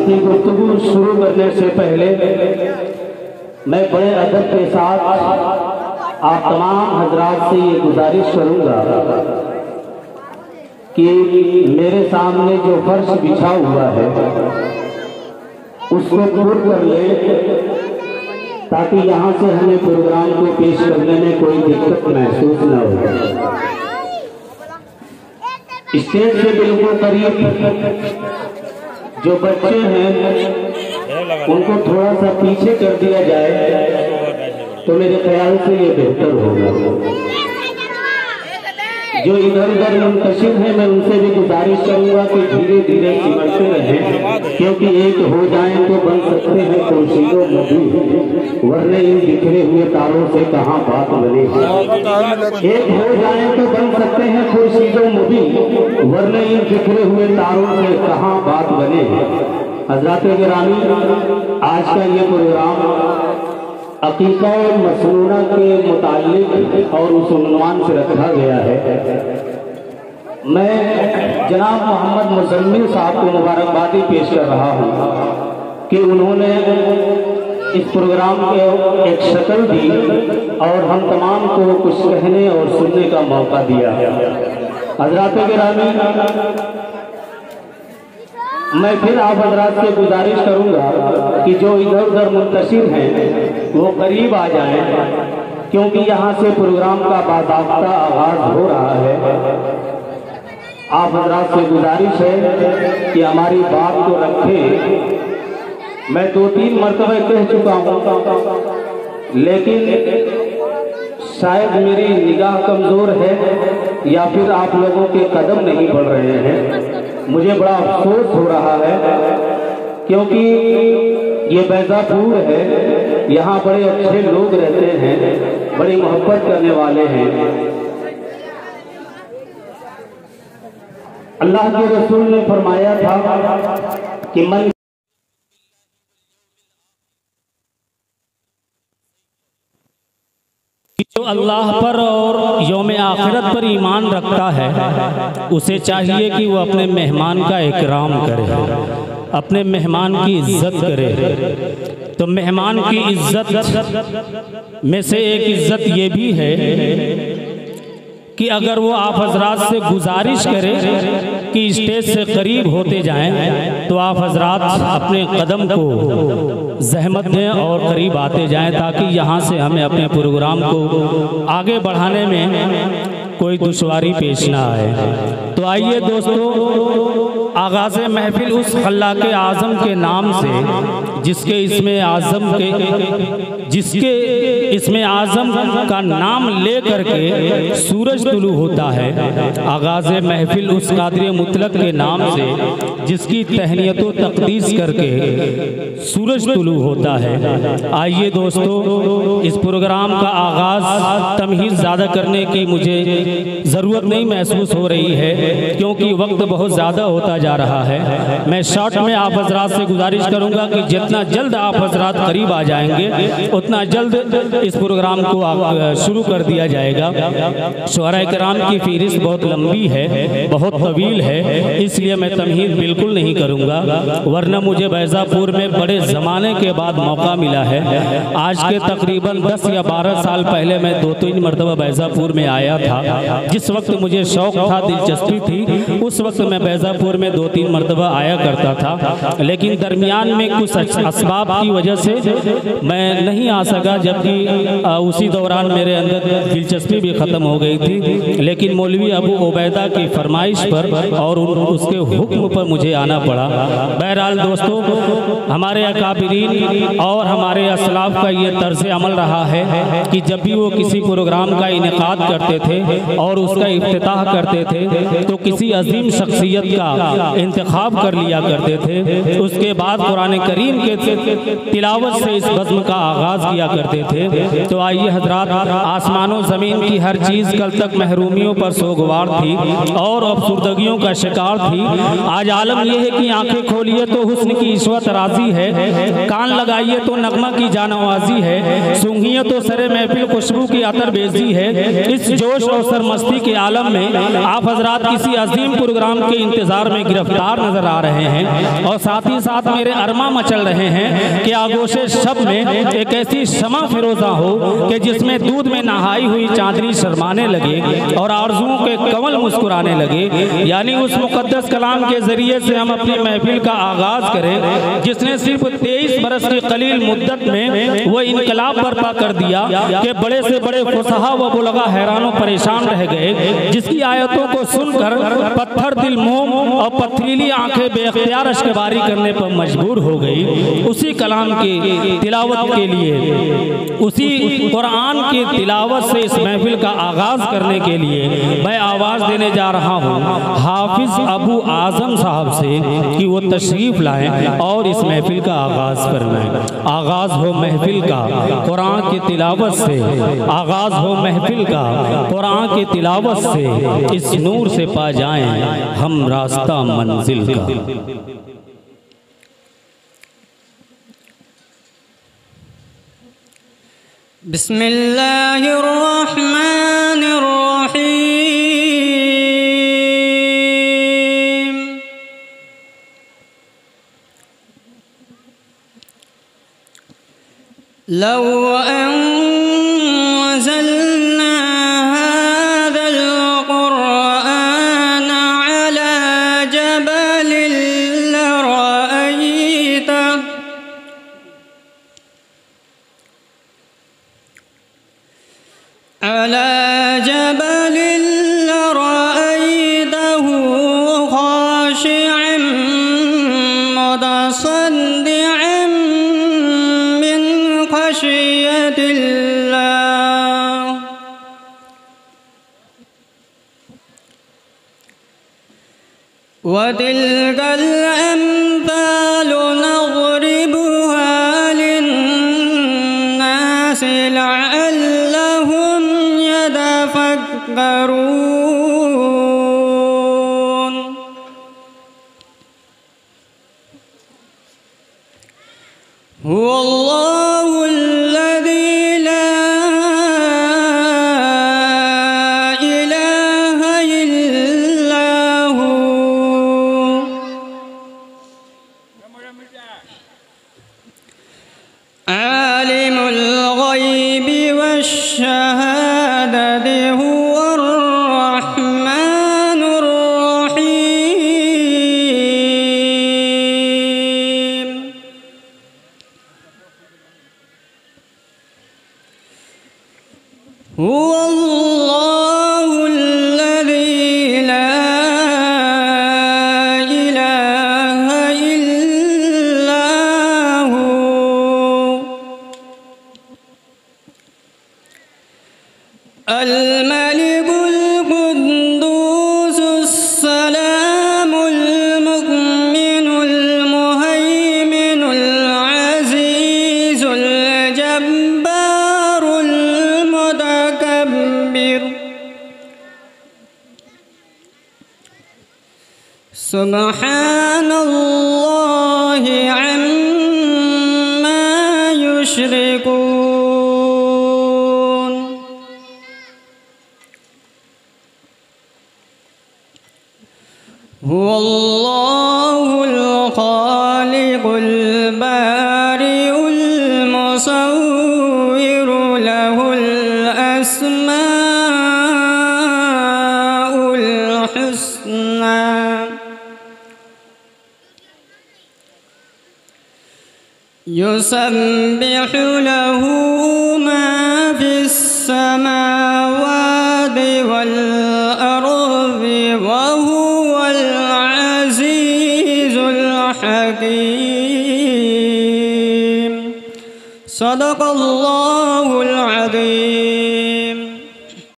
अपनी गुफ्तगू शुरू करने से पहले मैं बड़े अदब के साथ आप तमाम हजरात से ये गुजारिश करूंगा कि मेरे सामने जो फर्श बिछा हुआ है उसको पूर्ण कर ले, ताकि यहाँ से हमें प्रोग्राम को पेश करने में कोई दिक्कत महसूस न हो। स्टेज से बिल्कुल करीब जो बच्चे हैं उनको थोड़ा सा पीछे कर दिया जाए तो मेरे ख्याल से ये बेहतर होगा। जो इधर उधर मुंतशिर है मैं उनसे भी गुजारिश करूंगा कि धीरे धीरे सिमटते रहें, क्योंकि एक हो जाएं तो बन सकते हैं खुर्शीदों मबी, वरने इन बिखरे हुए तारों से कहाँ बात बने। एक हो जाएं तो बन सकते हैं खुर्शीदों मबी, वरने इन बिखरे हुए तारों से कहाँ बात बने। हज़रात गिरामी, आज का ये प्रोग्राम अकीका मसनूना के मुताल्लिक और उस उन्वान से रखा गया है। मैं जनाब मोहम्मद मुज़म्मिल साहब को मुबारकबादी पेश कर रहा हूँ कि उन्होंने इस प्रोग्राम के एक शक्ल दी और हम तमाम को कुछ कहने और सुनने का मौका दिया। हज़रात गिरामी, मैं फिर आप हजरात से गुजारिश करूंगा कि जो इधर उधर मुंतशिर हैं वो करीब आ जाएं, क्योंकि यहाँ से प्रोग्राम का बाकायदा आगाज हो रहा है। आप हजरात से गुजारिश है कि हमारी बात को रखें। मैं 2-3 मरतबा कह चुका हूँ, लेकिन शायद मेरी निगाह कमजोर है या फिर आप लोगों के कदम नहीं बढ़ रहे हैं। मुझे बड़ा अफसोस हो रहा है, क्योंकि ये बैजापुर है, यहाँ बड़े अच्छे लोग रहते हैं, बड़ी मोहब्बत करने वाले हैं। अल्लाह के रसूल ने फरमाया था कि मन जो अल्लाह पर और यौम आखिरत पर ईमान रखता है उसे चाहिए कि वो अपने मेहमान का इकराम करे, अपने मेहमान की इज्जत करे। तो मेहमान की इज्जत में से एक इज्जत ये भी है कि अगर वो आप हजरात से गुजारिश करें कि स्टेज से करीब होते जाएं तो आप हजरात अपने कदम को जहमत दें और करीब आते जाएं, ताकि यहाँ से हमें अपने प्रोग्राम को आगे बढ़ाने में कोई दुश्वारी पेश ना आए। तो आइए दोस्तों, आगाज़ महफिल उस खल्लाक़ आज़म के नाम से जिसके इसमें आज़म का नाम ले करके सूरज तुलू होता है। आगाज़ महफिल उस कादिर मुतलक के नाम से जिसकी तहनीयत व तक़दीस करके सूरज तुलू होता है। आइए दोस्तों, इस प्रोग्राम का आगाज़ तमहीज़ ज़्यादा करने की मुझे ज़रूरत नहीं महसूस हो रही है, क्योंकि वक्त बहुत ज़्यादा होता जा रहा है। मैं शॉर्ट में आप हजरात से गुजारिश करूँगा कि जितना जल्द आप हजरात करीब आ जाएंगे उतना जल्द इस प्रोग्राम को शुरू कर दिया जाएगा। शुअरा किराम की फहरिस्त बहुत लंबी है, बहुत तवील है, इसलिए मैं तमहीद बिल्कुल नहीं करूँगा, वरना मुझे बैजापुर में बड़े ज़माने के बाद मौका मिला है। आज के तकरीबन 10 या 12 साल पहले मैं 2-3 मरतबा बैजापुर में आया था। जिस वक्त मुझे शौक़ था, दिलचस्पी थी, उस वक्त मैं बैजापुर में 2-3 मरतबा आया करता था, लेकिन दरमियान में कुछ असबाब की वजह से मैं नहीं आ सका, जबकि उसी दौरान मेरे अंदर दिलचस्पी भी ख़त्म हो गई थी। लेकिन मौलवी अबू उबैदा की फरमाइश पर और उसके हुक्म पर मुझे आना पड़ा। बहरहाल दोस्तों, हमारे अकाबिरीन और हमारे असलाफ का ये तर्ज़ अमल रहा है कि जब भी वो किसी प्रोग्राम का इनेकाद करते थे और उसका इफ्तिताह करते थे तो किसी अजीम शख्सियत का इंतखाब कर लिया करते थे। उसके बाद कुरान करीम के तिलावत से इस बज़्म का आगाज़ आगाज़ किया करते थे। तो आइए हजरात, आसमानों ज़मीन की हर चीज़ कल तक महरूमियों पर सोगवार थी और अफसुर्दगियों का शिकार थी। आज आलम यह है कि आंखें खोलिए तो हुस्न की ईश्वत राजी है, कान लगाइए तो नगमा की जानवाजी है, सूंघिए तो सरे महफिल खुशबू की अतर बेजी है। इस जोश और सरमस्ती के आलम में आप हजरात किसी अजीम प्रोग्राम के इंतजार में गिरफ्तार नजर आ रहे हैं और साथ ही साथ मेरे अरमा मचल रहे हैं कि आगोशे शब में एक ऐसी शमा फिरोजा हो कि जिसमें दूध में नहाई हुई चांदनी शर्माने लगे और आरजुओं के कमल मुस्कुराने लगे। यानी उस मुकद्दस कलाम के जरिए से हम अपनी महफिल का आगाज करें जिसने सिर्फ 23 बरस की कलील मुद्दत में वो इनकलाब बर्पा कर दिया कि बड़े से बड़े फुसहा व बुलगा हैरानों परेशान रह गए, जिसकी आयतों को सुनकर पत्थर दिल मोम और पथरीली आंखें बेख्तियार अश्कबारी करने पर मजबूर हो गई। उसी कलाम की तिलावत के लिए, उसी कुरान की तिलावत से इस महफिल का आगाज करने के लिए मैं आवाज़ देने जा रहा हूँ हाफिज अबू आजम साहब से कि वो तशरीफ़ लाएं और इस महफिल का आगाज़ फरमाएं। आगाज़ हो महफिल का कुरान की तिलावत से, आगाज़ हो महफिल का कुरान की तिलावत से, इस नूर से पा जाएं हम रास्ता मंजिल का। बिस्मिल्लाहिर्रहमानिर्रहीम। लौ अंज़लना हाज़ल क़ुरआन अला जबलिन लरअयतहु खाशिअन मुतसद्दिअन मिन खशियतिल्लाह। व तिल्कल अम्सालु नज़रिबुहा लिन्नासि लअल्लहुम यतफक्करून। हुवल्लाहु अल्लज़ी ला इलाहा इल्ला हु। आलिमुल गैबि वश्शहादति हुवर रहमानुर रहीम। हुवल्लाहु अल्लज़ी ला इलाहा इल्ला हु। Al molecule कुद्दूसुस सलामुल मुमिनुल मुहैमिनुल अज़ीज़ुल जब्बारुल मुतकब्बिर। सुब्हानल्लाहि अम्मा युश्रिकून। हुवल्लाहुल खालिकुल बारिउल मुसव्विरु लहुल अस्माउल हुस्ना। युसब्बिहु लहु मा फिस समावाति वल अर्ज़ि व हुवल अज़ीज़ुल हकीम। सदक़ल्लाहुल अज़ीम।